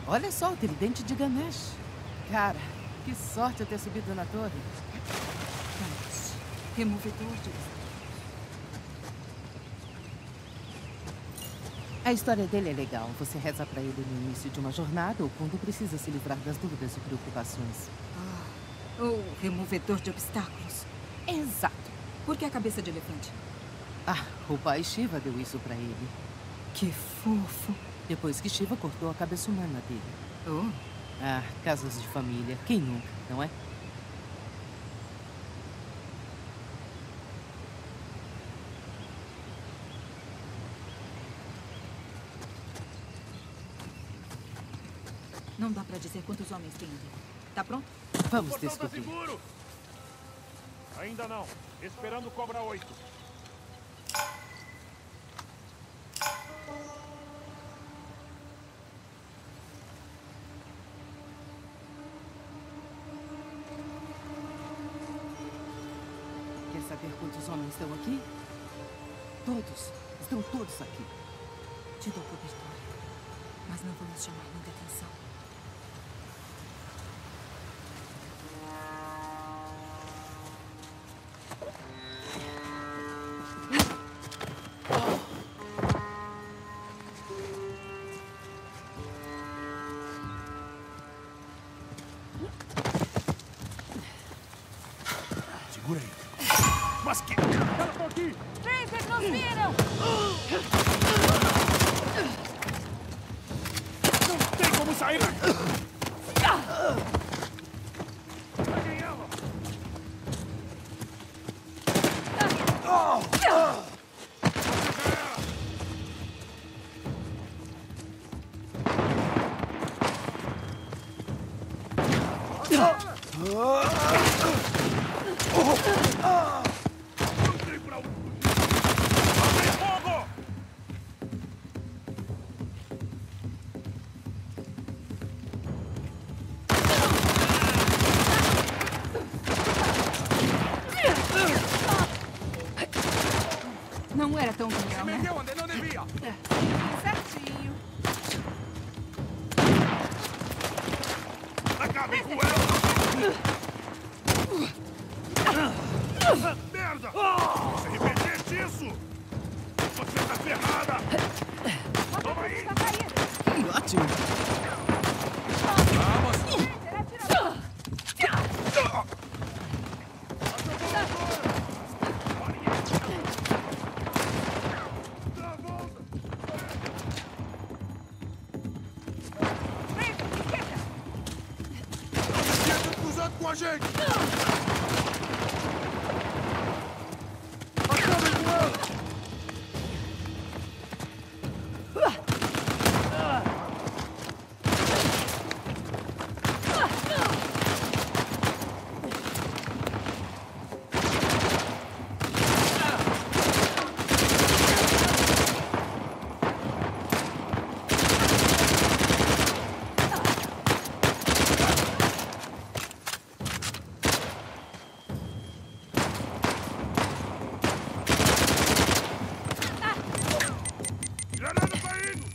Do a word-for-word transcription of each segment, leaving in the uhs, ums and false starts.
Olha só o tridente de Ganesh. Cara, que sorte eu ter subido na torre. Ganesh, removedor de... A história dele é legal. Você reza pra ele no início de uma jornada ou quando precisa se livrar das dúvidas e preocupações. Ah, o removedor de obstáculos. Exato. Por que a cabeça de elefante? Ah, o pai Shiva deu isso pra ele. Que fofo. Depois que Shiva cortou a cabeça humana dele. Oh. Ah, casos de família. Quem nunca, não é? Não dá pra dizer quantos homens tem ali. Tá pronto? Vamos O portão tá descobrir. seguro! Ainda não. Esperando o Cobra oito. Quer saber quantos homens estão aqui? Todos. Estão todos aqui. Te dou cobertura. Mas não vamos chamar muita atenção. Segura aí. Mas que... Elas estão aqui! Freezer, nos viram! Não tem como sair daqui! Peguem ela! Não tem pra onde fugir! Abre fogo! Não era tão legal, Se né? meteu onde não devia! Certinho. Acabem com ela! Merda! Se arrepender disso! Você tá ferrada! Toma aí! Ótimo. Esquerda cruzado com a gente! Acabem com ela! Granada caindo!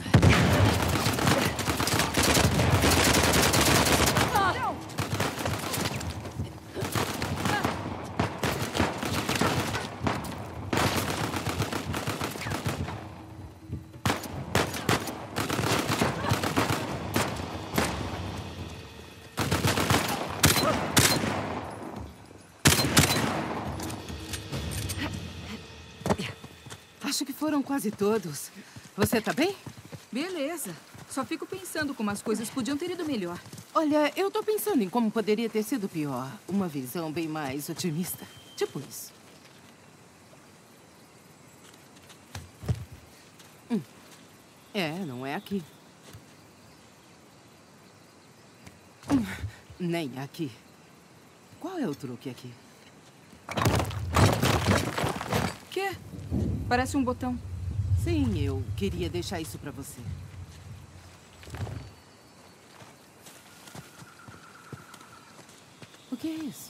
Acho que foram quase todos. Você tá bem? Beleza. Só fico pensando como as coisas podiam ter ido melhor. Olha, eu tô pensando em como poderia ter sido pior. Uma visão bem mais otimista. Tipo isso. Hum. É, não é aqui. Hum. Nem aqui. Qual é o truque aqui? Quê? Parece um botão. Sim, eu queria deixar isso pra você. O que é isso?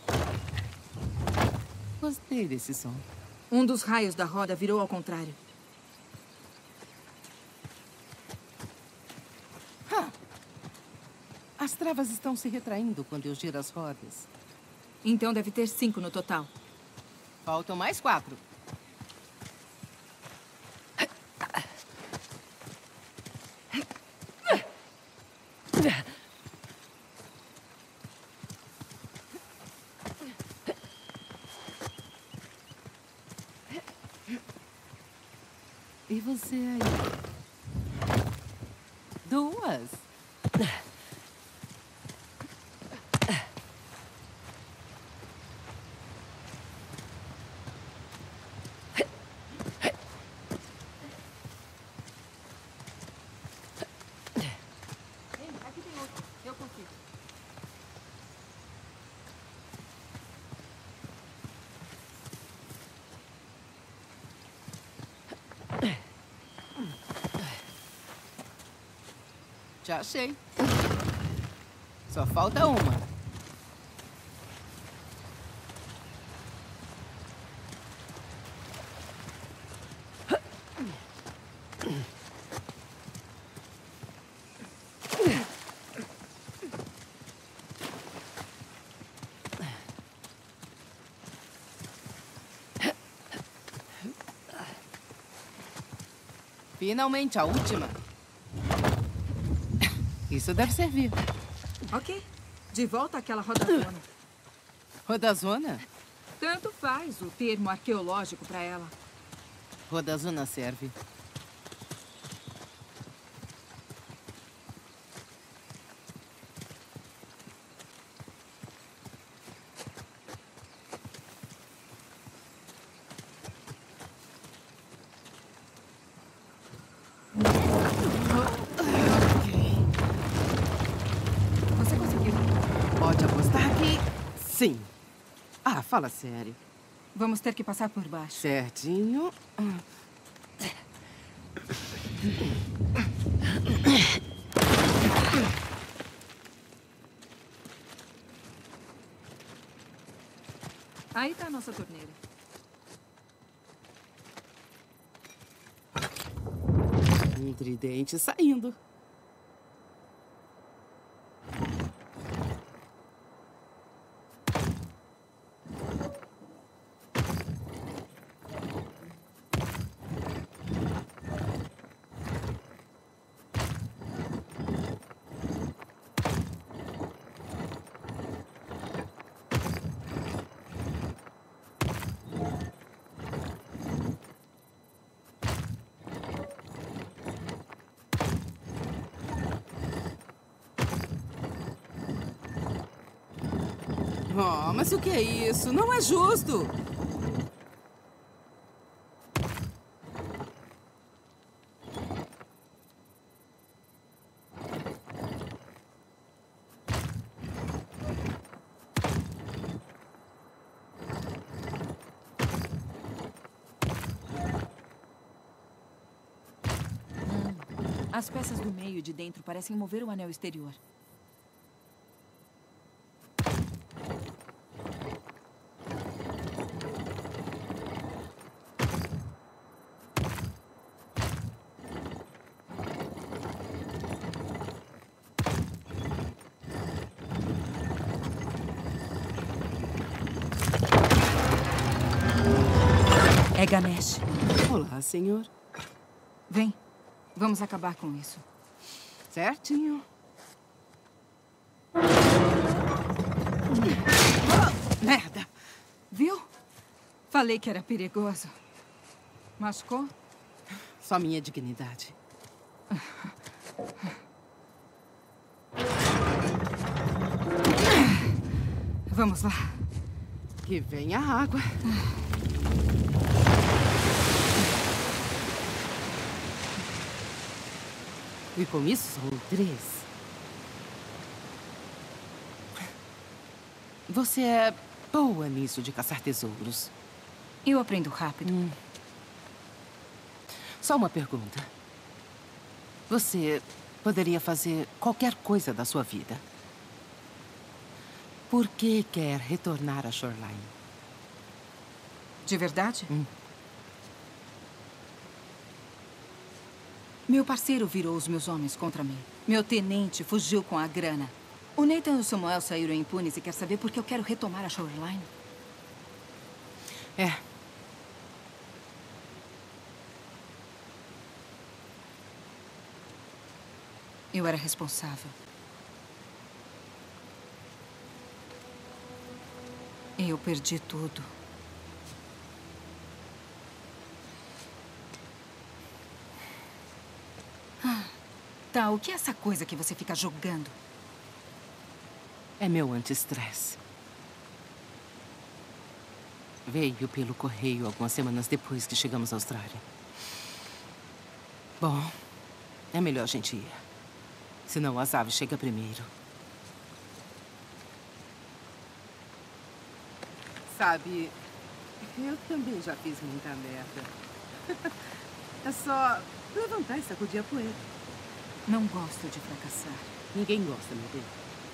Gostei desse som. Um dos raios da roda virou ao contrário. Ah, travas estão se retraindo quando eu giro as rodas. Então deve ter cinco no total. Faltam mais quatro. E você aí? Duas. Aqui tem outro. Eu consigo. Já achei. Só falta uma. Finalmente, a última. Isso deve servir. Ok. De volta àquela rodazona. Rodazona? Tanto faz o termo arqueológico para ela. Rodazona serve. Você conseguiu? Pode apostar que sim. Ah, fala sério. Vamos ter que passar por baixo. Certinho. Aí tá a nossa torneira. Um tridente saindo. Oh, mas o que é isso? Não é justo! As peças do meio e de dentro parecem mover o anel exterior. É Ganesh. Olá, senhor. Vem, vamos acabar com isso. Certinho. Oh, merda! Viu? Falei que era perigoso. Machucou? Só minha dignidade. Vamos lá. Que venha a água. E com isso são três. Você é boa nisso de caçar tesouros. Eu aprendo rápido. Hum. Só uma pergunta. Você poderia fazer qualquer coisa da sua vida. Por que quer retornar a Shoreline? De verdade? Hum. Meu parceiro virou os meus homens contra mim. Meu tenente fugiu com a grana. O Nathan e o Samuel saíram impunes e quer saber por que eu quero retomar a Shoreline? É. Eu era responsável. E eu perdi tudo. Ah, tá, o que é essa coisa que você fica jogando? É meu anti-estresse. Veio pelo correio algumas semanas depois que chegamos à Austrália. Bom, é melhor a gente ir. Senão as aves chegam primeiro. Sabe, eu também já fiz muita merda. É só levantar e sacudir a poeira. Não gosto de fracassar. Ninguém gosta, meu bem.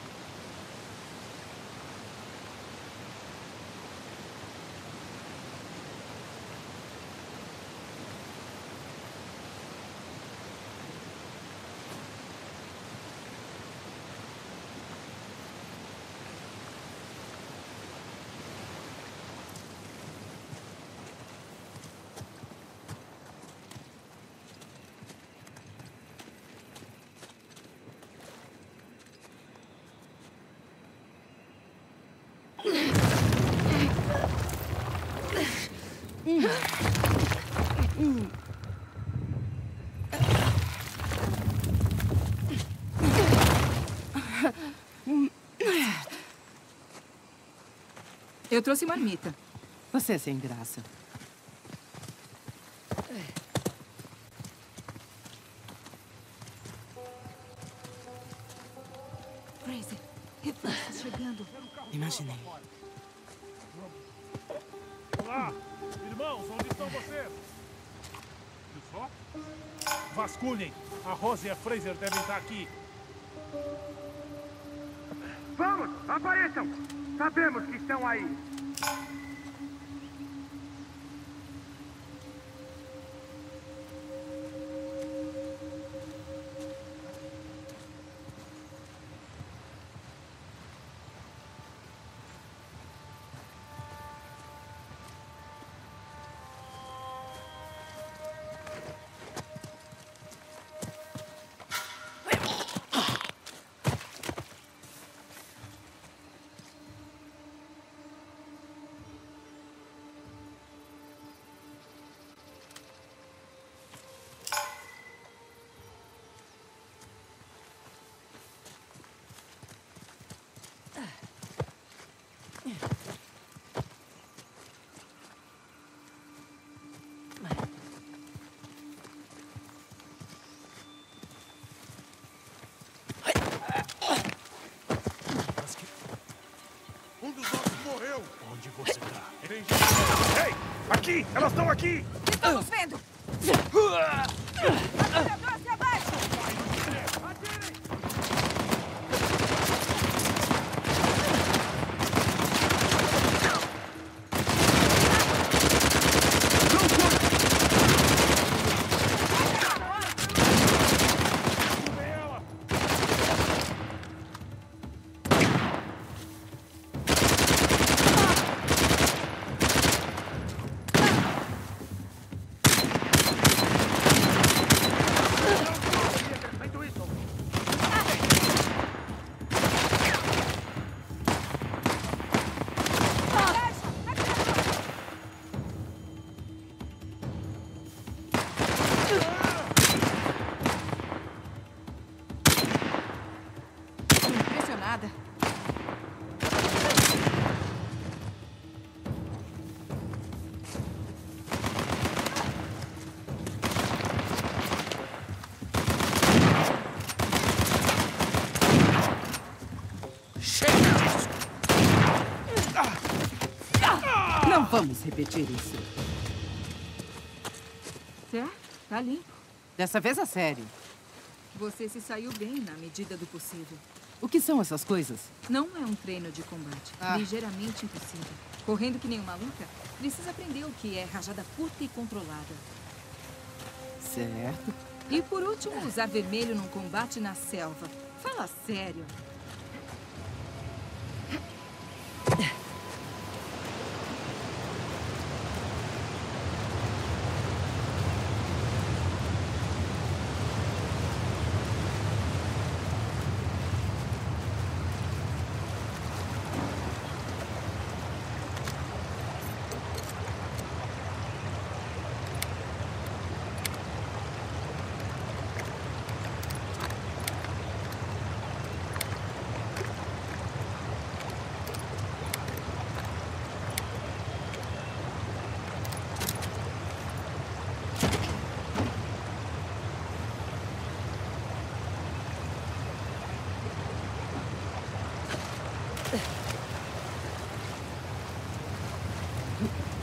Eu trouxe marmita. Você é sem graça. Fraser, reforços chegando. Imaginei. Olá, irmãos, onde estão vocês? Viu só? Vasculhem. A Rose e a Fraser devem estar aqui. Vamos, apareçam! Sabemos que estão aí. Um dos nossos morreu. Onde você tá? Entendi. Ei, aqui! Elas estão aqui! Estamos vendo! Atirador, se abaixa! Atirem! Impressionada. Não vamos repetir isso. Certo? Tá limpo. Dessa vez a sério. Você se saiu bem na medida do possível. O que são essas coisas? Não é um treino de combate. Ah. Ligeiramente impossível. Correndo que nem uma maluca, precisa aprender o que é rajada curta e controlada. Certo. E por último, usar vermelho num combate na selva. Fala sério.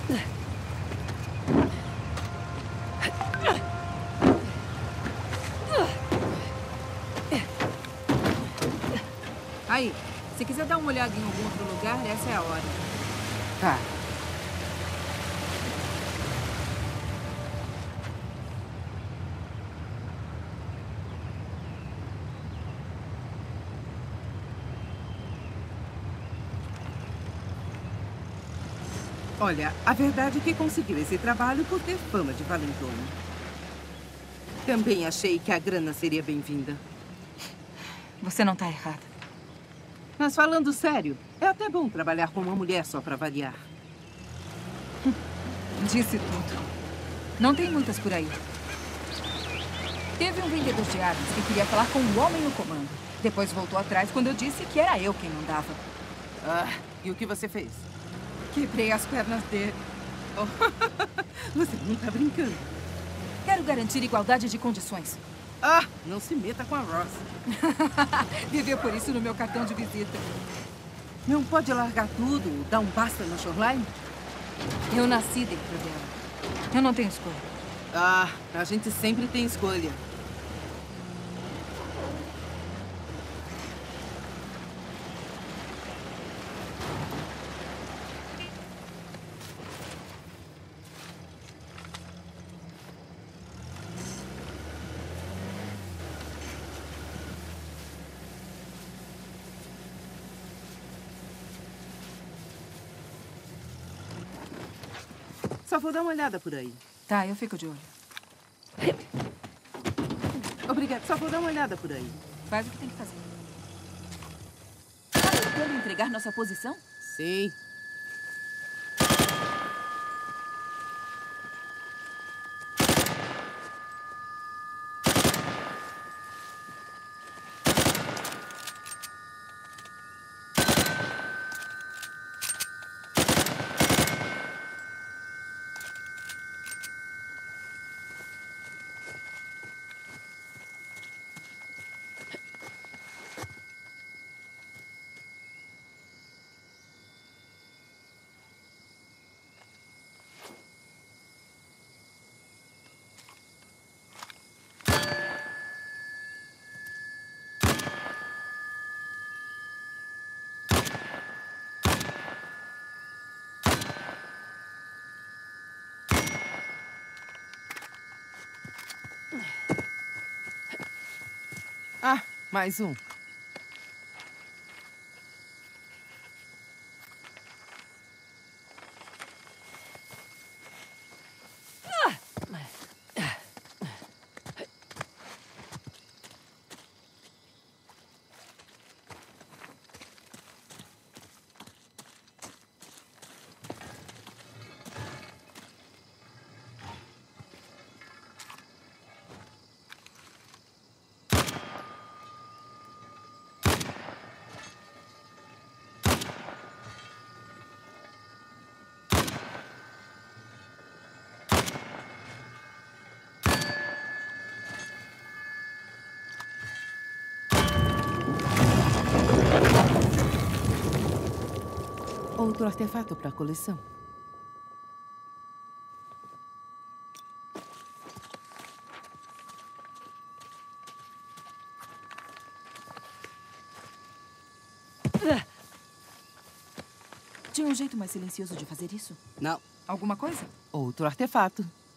Aí, se quiser dar uma olhada em algum outro lugar, essa é a hora. Tá. Olha, a verdade é que conseguiu esse trabalho por ter fama de valentona. Também achei que a grana seria bem-vinda. Você não tá errada. Mas falando sério, é até bom trabalhar com uma mulher só pra variar. Disse tudo. Não tem muitas por aí. Teve um vendedor de armas que queria falar com um homem no comando. Depois voltou atrás quando eu disse que era eu quem mandava. Ah, e o que você fez? Quebrei as pernas dele. Oh, você não tá brincando. Quero garantir igualdade de condições. Ah, não se meta com a Ross. Devia por isso no meu cartão de visita. Não pode largar tudo, dar um basta na Shoreline? Eu nasci dentro dela. Eu não tenho escolha. Ah, a gente sempre tem escolha. Só vou dar uma olhada por aí. Tá, eu fico de olho. Obrigada, só vou dar uma olhada por aí. Faz o que tem que fazer. Tá tentando entregar nossa posição? Sim. Ah, mais um. Outro artefato para a coleção. Tinha um jeito mais silencioso de fazer isso? Não. Alguma coisa? Outro artefato.